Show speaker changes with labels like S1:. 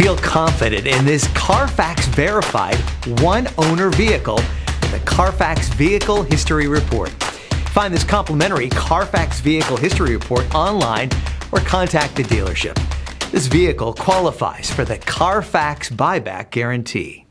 S1: Feel confident in this Carfax verified one-owner vehicle with a Carfax Vehicle History Report. Find this complimentary Carfax Vehicle History Report online or contact the dealership. This vehicle qualifies for the Carfax Buyback Guarantee.